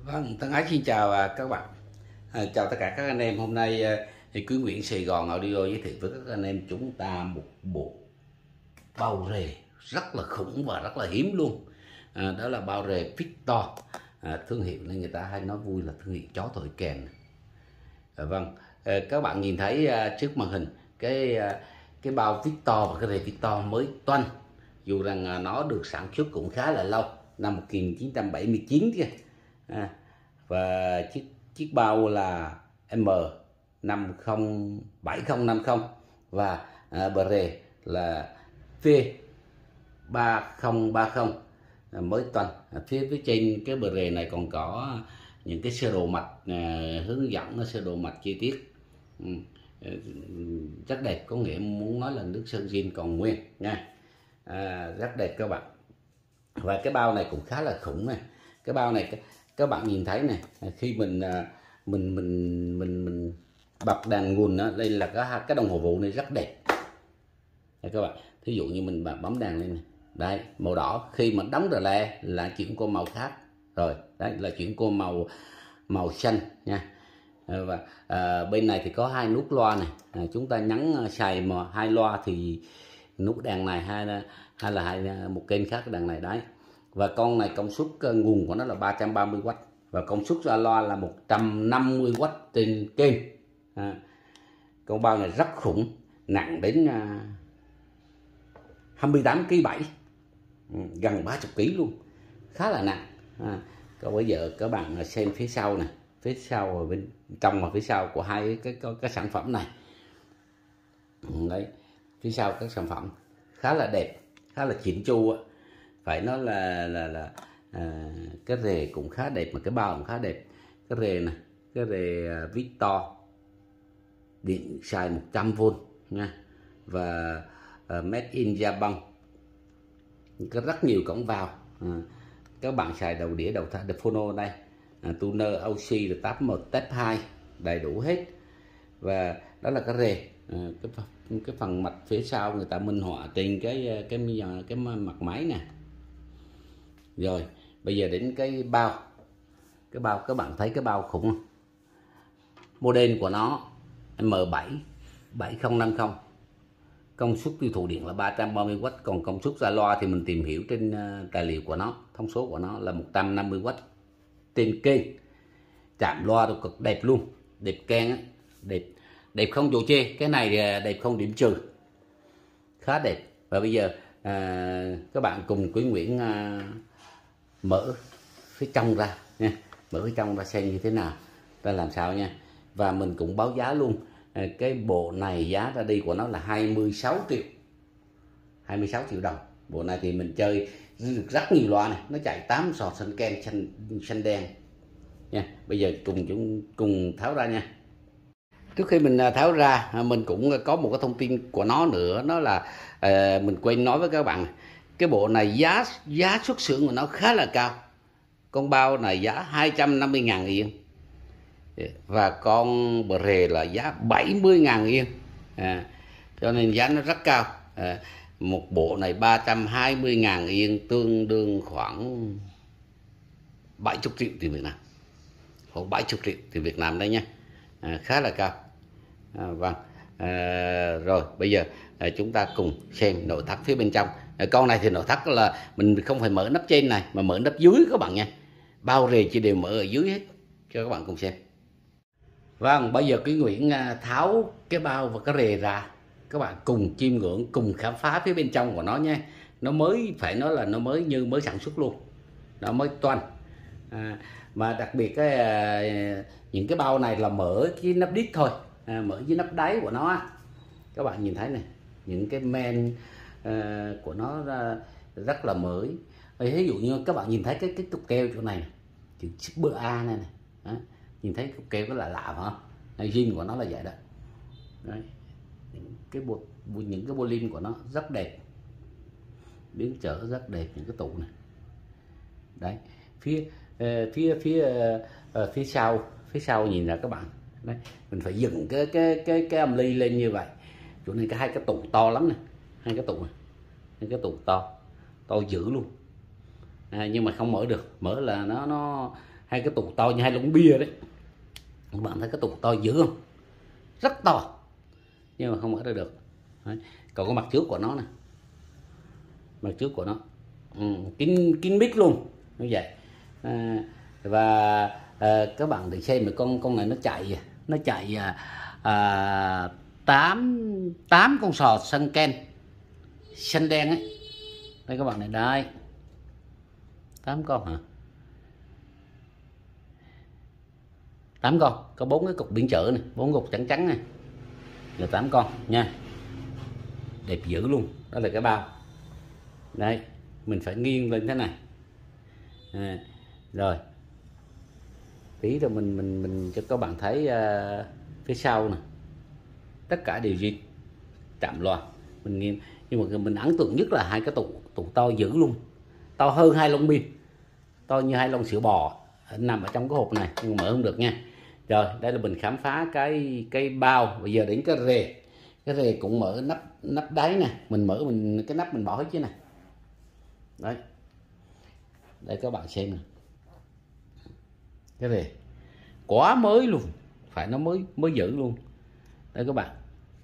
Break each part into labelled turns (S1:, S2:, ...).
S1: Vâng, thân ái xin chào các bạn. Chào tất cả các anh em. Hôm nay thì Quý Nguyễn Sài Gòn Audio giới thiệu với các anh em chúng ta một bộ bao rề rất là khủng và rất là hiếm luôn. Đó là bao rề Victor. Thương hiệu nên người ta hay nói vui là thương hiệu chó thổi kèn. Vâng, các bạn nhìn thấy trước màn hình cái bao Victor và cái rề Victor mới toanh. Dù rằng nó được sản xuất cũng khá là lâu, năm 1979 kia. Và chiếc bao là M707050 và bờ rề là V3030 mới toanh. Phía trên cái bờ rề này còn có những cái sơ đồ mạch hướng dẫn, sơ đồ mạch chi tiết rất đẹp, có nghĩa muốn nói là nước sơn zin còn nguyên nha. Rất đẹp các bạn. Và cái bao này cũng khá là khủng này. Cái bao này các bạn nhìn thấy này, khi mình bật đèn nguồn đó, đây là cái đồng hồ vụ này rất đẹp đây các bạn. Thí dụ như mình bấm đèn lên này, đây màu đỏ, khi mà đóng rờ le là chuyển qua màu khác rồi, đấy là chuyển qua màu xanh nha. Và bên này thì có hai nút loa này, chúng ta nhấn xài mà hai loa thì nút đèn này hay là một kênh khác đèn này đấy. Và con này công suất nguồn của nó là 330W và công suất ra loa là 150W trên kênh. Con bao này rất khủng, nặng đến 28,7 kg, gần 30 kg luôn, khá là nặng. Còn bây giờ các bạn xem phía sau này, phía sau bên trong và phía sau của hai cái sản phẩm này. Đấy, phía sau các sản phẩm khá là đẹp, khá là chỉnh chu. Phải nói là cái rề cũng khá đẹp mà cái bao cũng khá đẹp. Cái rề này, cái rề Victor điện xài 100V nha, và made in Japan, có rất nhiều cổng vào. Các bạn xài đầu đĩa, đầu phono đây, tuner, OC, rồi tab 1, tab 2 đầy đủ hết. Và đó là cái rề. Cái phần mạch phía sau người ta minh họa trên cái mặt máy nè. Rồi bây giờ đến cái bao các bạn thấy cái bao khủng không? Model của nó M77050, công suất tiêu thụ điện là 330W, còn công suất ra loa thì mình tìm hiểu trên tài liệu của nó, thông số của nó là 150W trên kênh. Chạm loa được cực đẹp luôn, đẹp keng á, đẹp không chỗ chê. Cái này đẹp không điểm trừ, khá đẹp. Và bây giờ các bạn cùng Quý Nguyễn mở phía trong ra nha, mở phía trong ra xem như thế nào, ta làm sao nha. Và mình cũng báo giá luôn. Cái bộ này giá ra đi của nó là 26 triệu đồng. Bộ này thì mình chơi được rất nhiều loa này, nó chạy 8 sò xanh ken, xanh đen nha. Bây giờ cùng tháo ra nha. Trước khi mình tháo ra, mình cũng có một cái thông tin của nó nữa, đó là mình quên nói với các bạn. Cái bộ này giá xuất xưởng của nó khá là cao. Con bao này giá 250.000 yên và con bờ rề là giá 70.000 yên. Cho nên giá nó rất cao. Một bộ này 320.000 yên, tương đương khoảng 70 triệu tiền Việt Nam, khoảng 70 triệu tiền Việt Nam đây nha. Khá là cao. Vâng. Rồi bây giờ chúng ta cùng xem nội thất phía bên trong. Con này thì nội thất là mình không phải mở nắp trên này mà mở nắp dưới các bạn nha. Bao rề chỉ đều mở ở dưới hết, cho các bạn cùng xem. Vâng, bây giờ Quý Nguyễn tháo cái bao và cái rề ra, các bạn cùng chiêm ngưỡng, cùng khám phá phía bên trong của nó nha. Nó mới, phải nói là nó mới như mới sản xuất luôn, nó mới toanh. Mà đặc biệt những cái bao này là mở cái nắp đít thôi, mở với nắp đáy của nó. Các bạn nhìn thấy này, những cái men của nó rất là mới. Ví dụ như các bạn nhìn thấy cái cục keo chỗ này, chữ Super A này, nhìn thấy cục keo có lạ lạ phải không? Zin của nó là vậy đó. Đấy. Những cái bô-lim của nó rất đẹp, biến trở rất đẹp, những cái tụ này. Đấy, phía sau nhìn là các bạn. Đấy, mình phải dựng cái âm ly lên như vậy. Chỗ này hai cái tụ to lắm này, hai cái tụ to dữ luôn. Nhưng mà không mở được, mở là hai cái tủ to như hai lon bia đấy. Các bạn thấy cái tủ to dữ không? Rất to nhưng mà không mở ra được. Đấy. Còn cái mặt trước của nó nè, mặt trước của nó kín mít luôn như vậy. Và các bạn để xem được con này nó chạy 8 con sò sân ken xanh đen ấy. Đây các bạn này, đây 8 con hả? 8 con, có 4 cái cục biển chợ này, 4 cục trắng trắng này, là 8 con nha, đẹp dữ luôn. Đó là cái bao đây, mình phải nghiêng lên thế này. Rồi tí rồi mình cho các bạn thấy phía sau nè, tất cả đều zin chạm loa. Mình nghiêng, nhưng mà mình ấn tượng nhất là hai cái tủ to dữ luôn, to hơn hai lon bia, to như hai lon sữa bò nằm ở trong cái hộp này, nhưng mà mở không được nha. Rồi đây là mình khám phá cái bao. Bây giờ đến cái rề cũng mở nắp đáy nè, mình mở cái nắp mình bỏ hết chứ này. Đấy, đây các bạn xem nè, cái rề quá mới luôn, phải nó mới giữ luôn. Đây các bạn,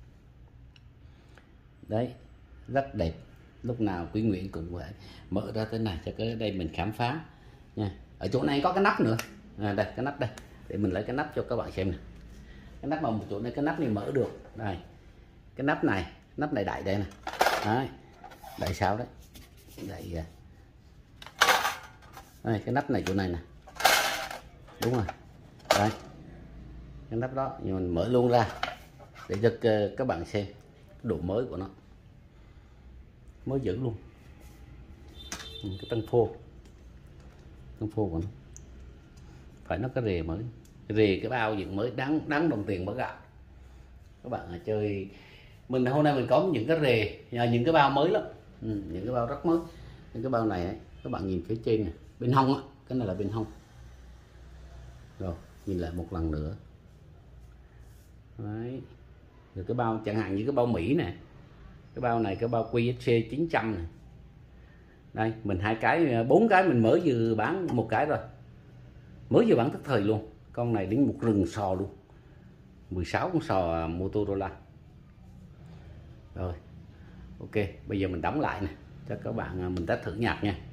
S1: đấy rất đẹp. Lúc nào Quý Nguyễn cũng phải mở ra thế này cho cái đây mình khám phá nha. Ở chỗ này có cái nắp nữa, đây cái nắp đây, để mình lấy cái nắp cho các bạn xem nè. Cái nắp mà một chỗ này, cái nắp này mở được đây, cái nắp này đậy đây nè. Đấy, đậy sao đấy, đậy đây, cái nắp này chỗ này nè, đúng rồi đây cái nắp đó, nhưng mình mở luôn ra để cho các bạn xem độ mới của nó, mới giữ luôn. Cái tăng phô của nó phải nó cái rề mới, cái bao dựng mới, đáng đồng tiền mất gạo. Các bạn chơi mình hôm nay mình có những cái rề, những cái bao mới lắm, những cái bao rất mới. Những cái bao này ấy, các bạn nhìn phía trên này, bên hông á, cái này là bên hông. Rồi nhìn lại một lần nữa. Đấy, rồi cái bao chẳng hạn như cái bao Mỹ này, cái bao này, cái bao QSC 900 này. Đây mình 2 cái 4 cái mình mới vừa bán một cái rồi, mới vừa bán tức thời luôn. Con này đến một rừng sò luôn, 16 con sò Motorola. Rồi ok, bây giờ mình đóng lại nè cho các bạn mình test thử nhạc nha.